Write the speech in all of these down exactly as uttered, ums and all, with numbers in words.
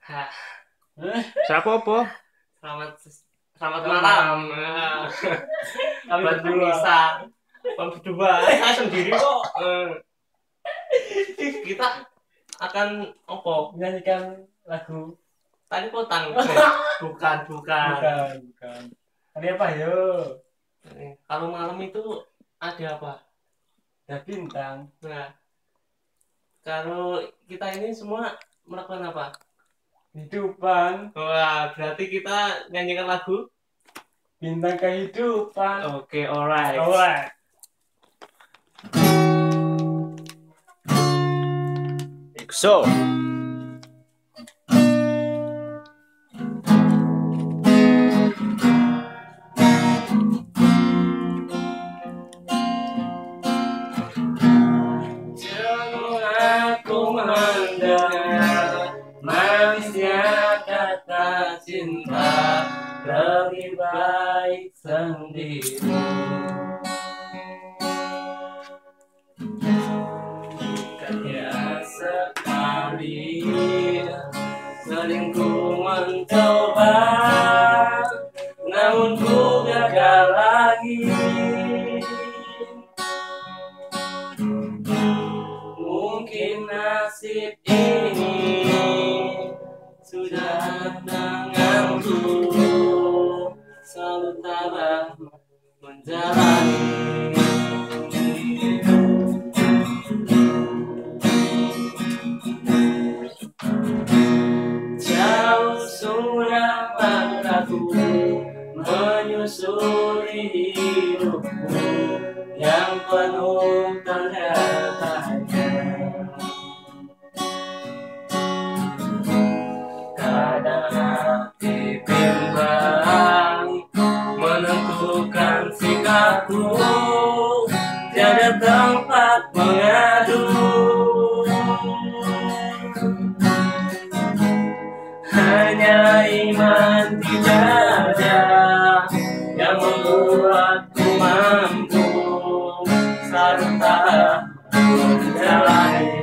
Hah, Siapa apa? selamat selamat malam. Nah, Kami buat berdua. Anissa. Buat berdua, eh, saya sendiri kok. Eh, kita akan apa? Menyanyikan lagu. Tadi potang. Bukan, bukan. Bukan, bukan. Tadi apa yo? Eh, Kalau malam itu ada apa? Ada bintang. Nah, kalau kita ini semua melakukan apa? Kehidupan. Wah, berarti kita nyanyikan lagu. Bintang kehidupan. Oke, alright. Alright. So, Jangan aku mendengar manisnya kata cinta, lebih baik sendiri. Bukannya sekali, sering ku mencoba, namun ku gagal lagi. Mungkin nasib ini sudah denganku, selalu tabah menjalani. Jauh sudah langkahku menyusuri hidupku yang penuh tanda-tanya. Kadang hati bimbang menentukan sikapku, tiada tempat mengadu. Hanya iman tidak ada yang membuatku mampu selalu tak menjalani.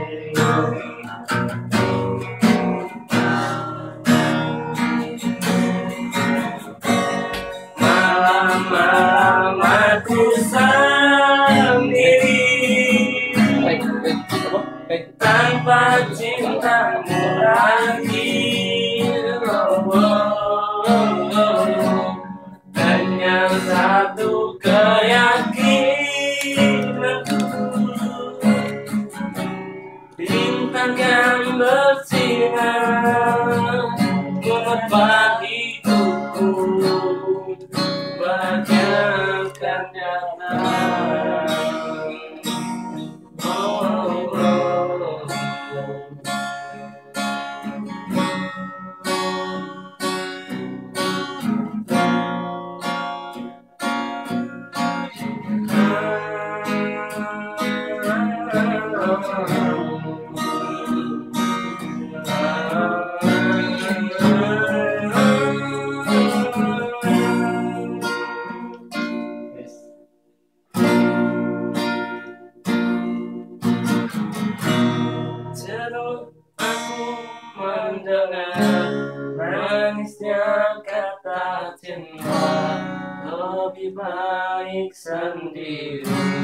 Malam-malam aku sendiri tanpa cintamu lagi. Oh, oh, oh, oh. Hanya satu keyakinanku, bintang yang bersinar menebar hidupku, bagaikan nyata. Oh, oh, oh. Jenuh aku mendengar manisnya kata cinta, lebih baik sendiri.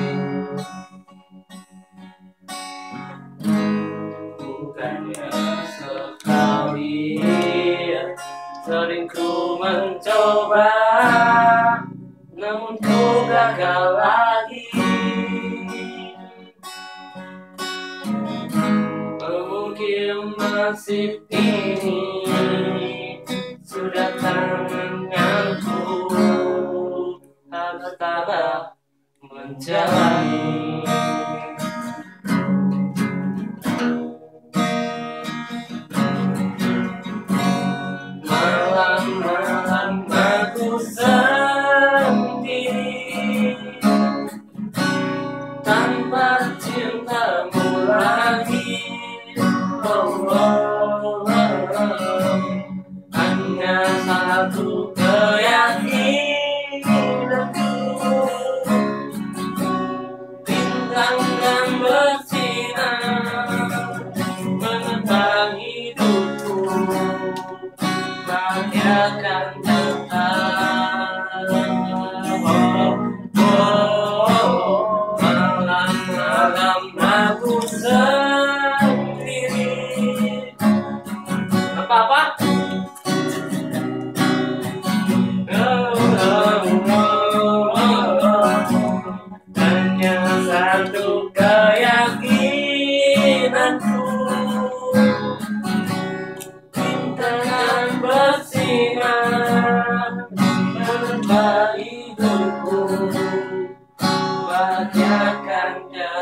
Bukannya sekali, sering ku mencoba, namun ku gagal lagi. Mungkin nasib ini sudah tanganku, harus tabah menjalani. Malam-malam aku sendiri tanpa cintamu lagi. Oh, oh, oh, oh. Hanya satu keyakinanku,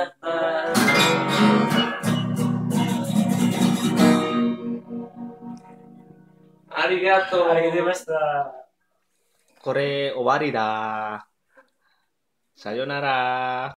datang. Arigato. Arigato. Kore owari da. Sayonara.